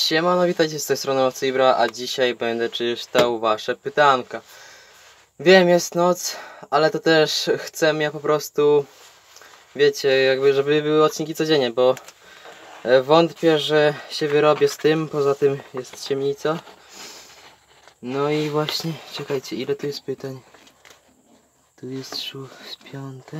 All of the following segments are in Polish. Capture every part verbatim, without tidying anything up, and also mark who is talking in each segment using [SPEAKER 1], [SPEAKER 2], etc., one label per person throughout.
[SPEAKER 1] Siemano, witajcie z tej strony Owcy Ibra, a dzisiaj będę czytał wasze pytanka. Wiem, jest noc, ale to też chcę ja po prostu, wiecie, jakby żeby były odcinki codziennie, bo wątpię, że się wyrobię z tym, poza tym jest ciemnica. No i właśnie, czekajcie, ile tu jest pytań? Tu jest piąte.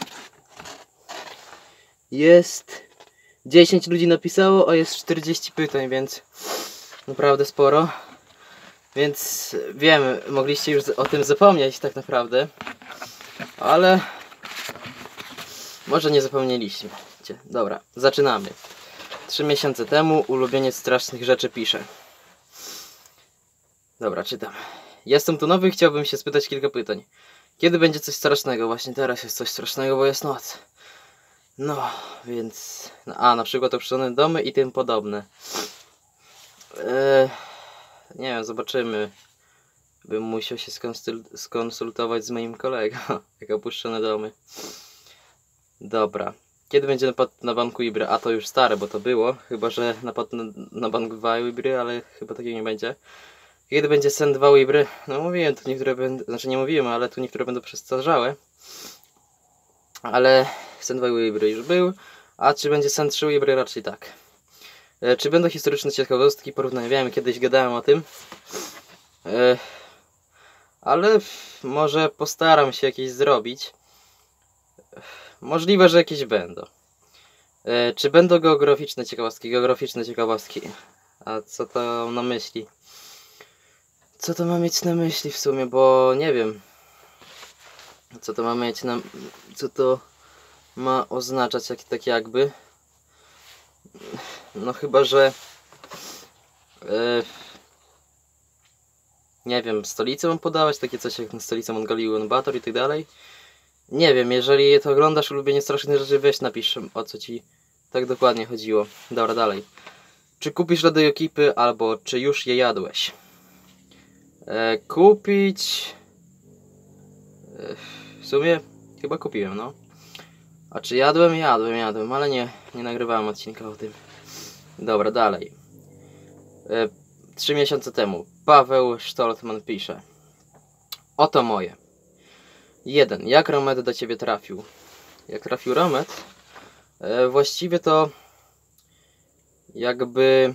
[SPEAKER 1] Jest dziesięć ludzi napisało, a jest czterdzieści pytań, więc naprawdę sporo. Więc wiem, mogliście już o tym zapomnieć tak naprawdę, ale może nie zapomnieliście. Dobra, zaczynamy. Trzy miesiące temu ulubieniec strasznych rzeczy pisze. Dobra, czytam. Jestem tu nowy i chciałbym się spytać kilka pytań. Kiedy będzie coś strasznego? Właśnie teraz jest coś strasznego, bo jest noc. No, więc... A, na przykład opuszczone domy i tym podobne. Eee, nie wiem, zobaczymy. Bym musiał się skonsultować z moim kolegą, jak opuszczone domy. Dobra. Kiedy będzie napad na banku Ibry? A to już stare, bo to było. Chyba, że napad na, na bank dwa Ibry, ale chyba takiego nie będzie. Kiedy będzie sen dwa Ibry? No mówiłem, tu niektóre będą... Znaczy nie mówiłem, ale tu niektóre będą przestarzałe. Ale sen dwa Ibry już był. A czy będzie sen trzy Ibry? Raczej tak. E, czy będą historyczne ciekawostki? Porównania. Wiem, kiedyś gadałem o tym. E, ale może postaram się jakieś zrobić. Możliwe, że jakieś będą. E, czy będą geograficzne ciekawostki? Geograficzne ciekawostki. A co to na myśli? Co to ma mieć na myśli w sumie? Bo nie wiem. Co to ma mieć na... Co to ma oznaczać jak, tak jakby? No chyba, że... E, nie wiem, stolicę mam podawać? Takie coś jak stolica Mongolii, Ulaanbaatar i tak dalej. Nie wiem, jeżeli to oglądasz ulubienie strasznych rzeczy, weź napisz, o co ci tak dokładnie chodziło. Dobra, dalej. Czy kupisz lody ekipy, albo czy już je jadłeś? E, kupić... E, w sumie chyba kupiłem, no. A czy jadłem? Jadłem, jadłem, ale nie, nie nagrywałem odcinka o tym. Dobra, dalej. E, trzy miesiące temu Paweł Stoltman pisze. Oto moje. jeden. Jak Romet do ciebie trafił? Jak trafił Romet? E, właściwie to jakby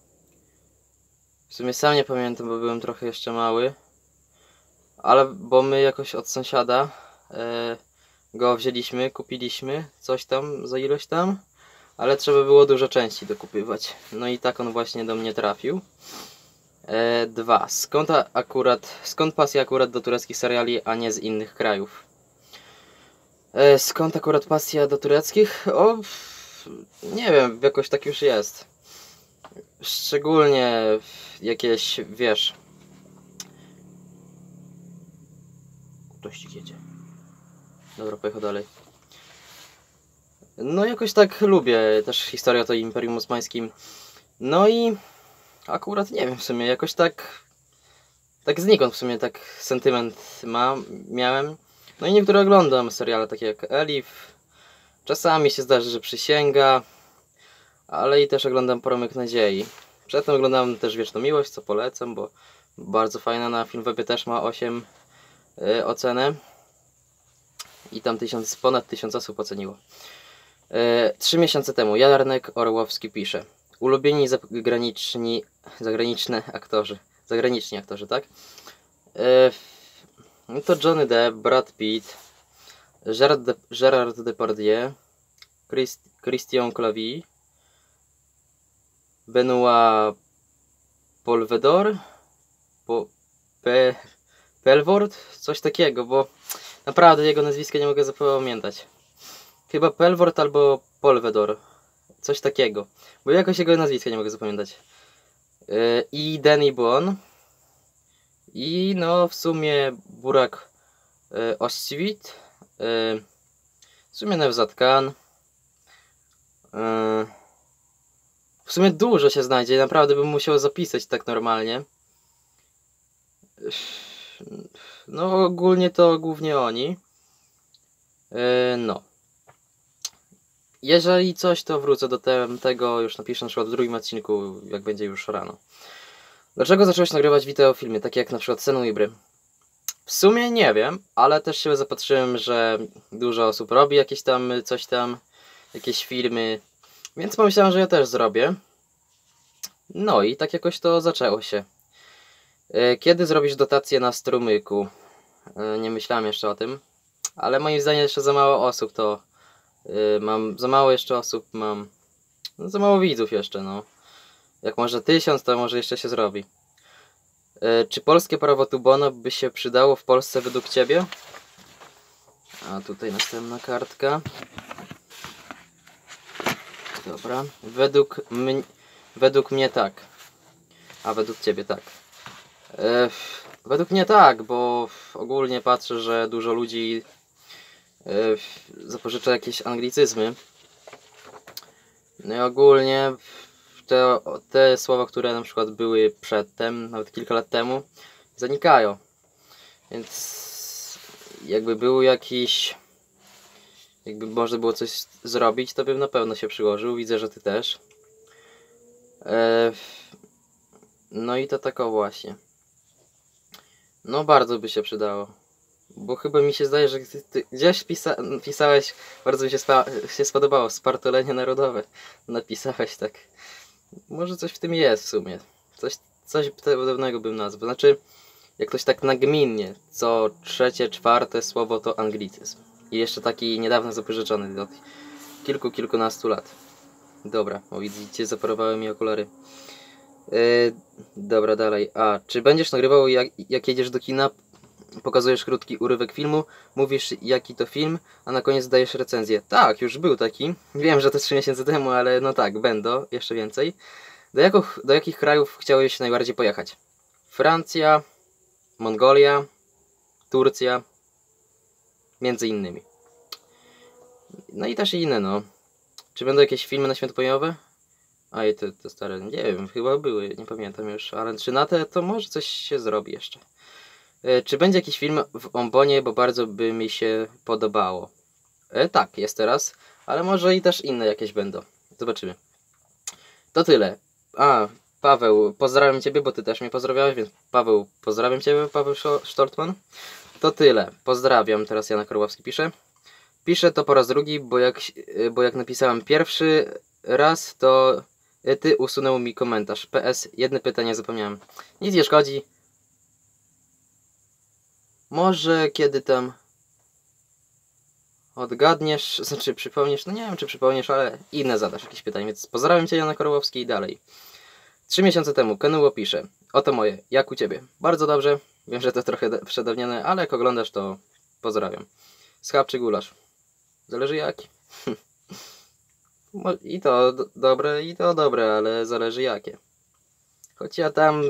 [SPEAKER 1] w sumie sam nie pamiętam, bo byłem trochę jeszcze mały, ale bo my jakoś od sąsiada e, go wzięliśmy, kupiliśmy coś tam za ilość tam, ale trzeba było dużo części dokupywać. No i tak on właśnie do mnie trafił. E, dwa. Skąd akurat, skąd pasja akurat do tureckich seriali, a nie z innych krajów? E, skąd akurat pasja do tureckich? O, nie wiem, jakoś tak już jest. Szczególnie jakieś, wiesz... Ktoś ci jedzie. Dobra, pojechał dalej. No jakoś tak lubię też historię o to Imperium Osmańskim. No i akurat nie wiem w sumie, jakoś tak... Tak znikąd w sumie tak sentyment mam, miałem. No i niektóre oglądam seriale takie jak Elif. Czasami się zdarzy, że Przysięga. Ale i też oglądam Promyk Nadziei. Przedtem oglądałem też Wieczną Miłość, co polecam, bo bardzo fajna, na Filmwebie też ma osiem yy, ocenę. I tam tysiąc, ponad tysiąc osób oceniło. Yy, Trzy miesiące temu Jarnek Orłowski pisze. Ulubieni zagraniczni, zagraniczne aktorzy. Zagraniczni aktorzy, tak? Yy, no to Johnny Depp, Brad Pitt, Gerard, De, Gerard Depardieu, Christ, Christian Clavier, Benoit Polvedor, po, Pe, Pelvord, coś takiego, bo naprawdę jego nazwiska nie mogę zapamiętać. Chyba Pelvord albo Polvedor, coś takiego, bo jakoś jego nazwiska nie mogę zapamiętać. Yy, I Danny Boone. I no w sumie Burak yy, Özçivit. Yy, w sumie Nevzat Khan. Yy, W sumie dużo się znajdzie, naprawdę bym musiał zapisać tak normalnie. No ogólnie to głównie oni. Yy, no. jeżeli coś, to wrócę do te, tego, już napiszę na przykład w drugim odcinku, jak będzie już rano. Dlaczego zacząłeś nagrywać wideo filmy, takie jak na przykład Senujbry? W sumie nie wiem, ale też się zapatrzyłem, że dużo osób robi jakieś tam, coś tam, jakieś filmy, więc pomyślałem, że ja też zrobię. No i tak jakoś to zaczęło się. Kiedy zrobisz dotację na strumyku? Nie myślałem jeszcze o tym, ale moim zdaniem jeszcze za mało osób to mam, za mało jeszcze osób mam, no, za mało widzów jeszcze, no. Jak może tysiąc, to może jeszcze się zrobi. Czy polskie prawo Tubono by się przydało w Polsce według Ciebie? A tutaj następna kartka. Dobra. Według, mnie, według mnie tak. A według Ciebie tak. E, według mnie tak, bo ogólnie patrzę, że dużo ludzi e, zapożycza jakieś anglicyzmy. No i ogólnie te, te słowa, które na przykład były przedtem, nawet kilka lat temu, zanikają. Więc jakby był jakiś, jakby można było coś zrobić, to bym na pewno się przyłożył. Widzę, że Ty też. E, no i to tak o właśnie. No bardzo by się przydało. Bo chyba mi się zdaje, że ty, ty gdzieś pisa pisałeś, bardzo mi się, spa się spodobało, spartolenie narodowe. Napisałeś tak. Może coś w tym jest w sumie. Coś, coś podobnego bym nazwał. Znaczy, jak ktoś tak nagminnie, co trzecie, czwarte słowo to anglicyzm. I jeszcze taki niedawno zapożyczony od kilku, kilkunastu lat. Dobra, o widzicie, zaparowały mi okulary. Yy, dobra, dalej. A, czy będziesz nagrywał jak, jak jedziesz do kina? Pokazujesz krótki urywek filmu, mówisz jaki to film, a na koniec dajesz recenzję. Tak, już był taki. Wiem, że to trzy miesiące temu, ale no tak, będą jeszcze więcej. Do, jako, do jakich krajów chciałeś najbardziej pojechać? Francja, Mongolia, Turcja, między innymi. No i też inne, no. Czy będą jakieś filmy na święto pokojowe? A i to, to stare, nie wiem, chyba były, nie pamiętam już, ale czy na te, to może coś się zrobi jeszcze. E, czy będzie jakiś film w Ombonie, bo bardzo by mi się podobało? E, tak, jest teraz, ale może i też inne jakieś będą. Zobaczymy. To tyle. A, Paweł, pozdrawiam Ciebie, bo Ty też mnie pozdrawiałeś, więc Paweł, pozdrawiam Ciebie, Paweł Sztortman. To tyle. Pozdrawiam. Teraz Jana Korłowski pisze. Piszę to po raz drugi, bo jak, bo jak napisałem pierwszy raz, to Ty usunął mi komentarz. P S. Jedno pytanie zapomniałem. Nic nie szkodzi. Może kiedy tam odgadniesz, znaczy przypomnisz, no nie wiem czy przypomnisz, ale inne zadasz jakieś pytanie, więc pozdrawiam Cię, Jana Korłowski, i dalej. Trzy miesiące temu Kenuło pisze. Oto moje, jak u Ciebie? Bardzo dobrze. Wiem, że to trochę przedawnione, ale jak oglądasz, to pozdrawiam. Schab czy gulasz? Zależy jaki. I to do dobre, i to dobre, ale zależy jakie. Choć ja tam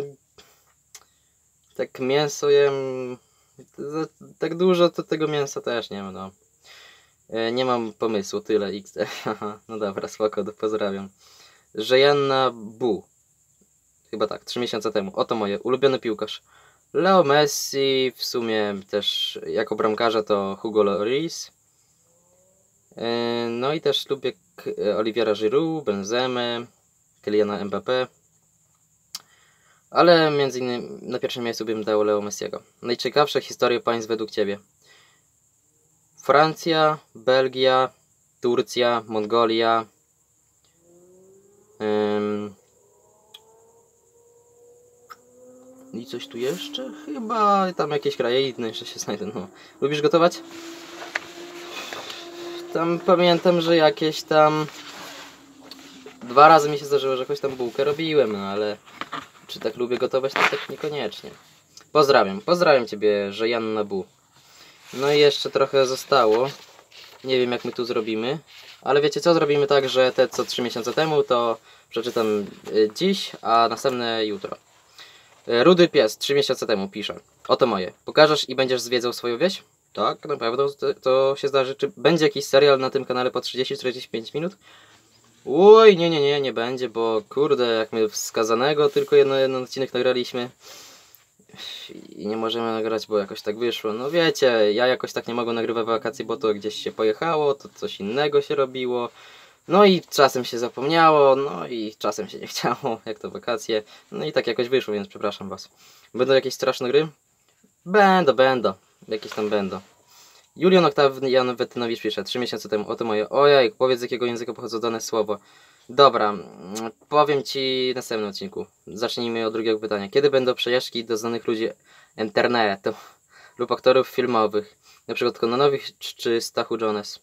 [SPEAKER 1] tak mięso jem, tak dużo to tego mięsa też nie mam, no. Nie mam pomysłu, tyle X D. No dobra, spoko, pozdrawiam. Żejanna Bu. Chyba tak, trzy miesiące temu. Oto moje, ulubiony piłkarz. Leo Messi, w sumie też jako bramkarza to Hugo Lloris. No i też lubię Oliviera Giroud, Benzemę, Kyliana Mbappé. Ale między innymi na pierwszym miejscu bym dał Leo Messiego. Najciekawsze historie państw według Ciebie? Francja, Belgia, Turcja, Mongolia. Ym... I coś tu jeszcze? Chyba tam jakieś kraje inne jeszcze się znajdą. No. Lubisz gotować? Tam pamiętam, że jakieś tam dwa razy mi się zdarzyło, że jakąś tam bułkę robiłem, no ale czy tak lubię gotować, to tak niekoniecznie. Pozdrawiam, pozdrawiam Ciebie, że Janna Bu. No i jeszcze trochę zostało. Nie wiem jak my tu zrobimy, ale wiecie co, zrobimy tak, że te co trzy miesiące temu to przeczytam dziś, a następne jutro. Rudy Pies, trzy miesiące temu pisze. Oto moje. Pokażesz i będziesz zwiedzał swoją wieś? Tak, na pewno to, to się zdarzy. Czy będzie jakiś serial na tym kanale po trzydzieści czterdzieści pięć minut? Oj, nie, nie, nie, nie będzie, bo kurde, jak my wskazanego tylko jedno, jeden odcinek nagraliśmy i nie możemy nagrać, bo jakoś tak wyszło. No wiecie, ja jakoś tak nie mogę nagrywać wakacji, bo to gdzieś się pojechało, to coś innego się robiło. No i czasem się zapomniało, no i czasem się nie chciało, jak to wakacje. No i tak jakoś wyszło, więc przepraszam was. Będą jakieś straszne gry? Będą, będą. Jakieś tam będą. Julian Oktawian Wetynowicz pisze, trzy miesiące temu, oto moje, ojej, powiedz z jakiego języka pochodzą dane słowo. Dobra, powiem ci w następnym odcinku. Zacznijmy od drugiego pytania. Kiedy będą przejażdżki do znanych ludzi internetu lub aktorów filmowych? Na przykład Konanowych czy Stachu Jones?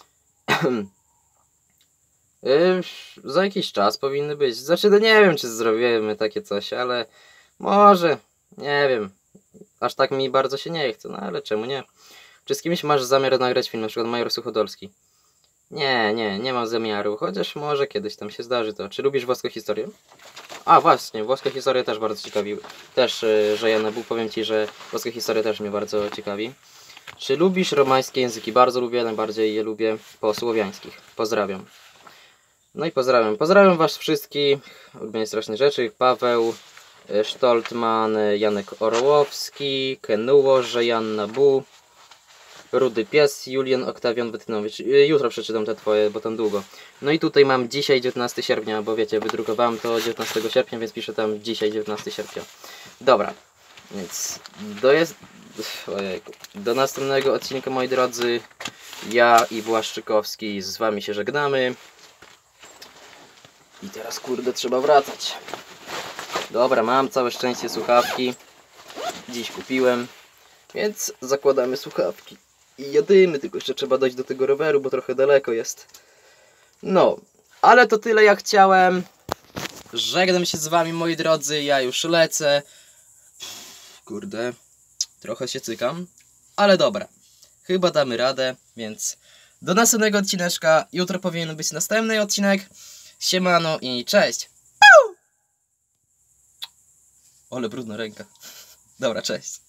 [SPEAKER 1] Yy, za jakiś czas powinny być. Znaczy, no nie wiem, czy zrobimy takie coś, ale może, nie wiem. Aż tak mi bardzo się nie chce, no ale czemu nie? Czy z kimś masz zamiar nagrać film, na przykład Major Suchodolski? Nie, nie, nie mam zamiaru, chociaż może kiedyś tam się zdarzy to. Czy lubisz włoską historię? A właśnie, włoską historię też bardzo ciekawi. Też, yy, że ja nabu, powiem ci, że włoska historia też mnie bardzo ciekawi. Czy lubisz romańskie języki? Bardzo lubię, najbardziej je lubię po słowiańskich. Pozdrawiam. No i pozdrawiam. Pozdrawiam was wszystkich. Lubię straszne rzeczy. Paweł Sztoltman, Janek Orłowski, Kenuło, Janna Bu, Rudy Pies, Julian Oktawian Wetynowicz. Jutro przeczytam te twoje, bo tam długo. No i tutaj mam dzisiaj dziewiętnastego sierpnia, bo wiecie, wydrukowałem to dziewiętnastego sierpnia, więc piszę tam dzisiaj dziewiętnastego sierpnia. Dobra, więc do, jest... Ojejku. Do następnego odcinka, moi drodzy. Ja i Błaszczykowski z wami się żegnamy. I teraz, kurde, trzeba wracać. Dobra, mam całe szczęście słuchawki. Dziś kupiłem. Więc zakładamy słuchawki. I jadymy, tylko jeszcze trzeba dojść do tego roweru, bo trochę daleko jest. No, ale to tyle jak chciałem. Żegnam się z wami, moi drodzy. Ja już lecę. Kurde, trochę się cykam. Ale dobra, chyba damy radę, więc do następnego odcineczka. Jutro powinien być następny odcinek. Siemano i cześć. Pau! Ale brudna ręka. Dobra, cześć.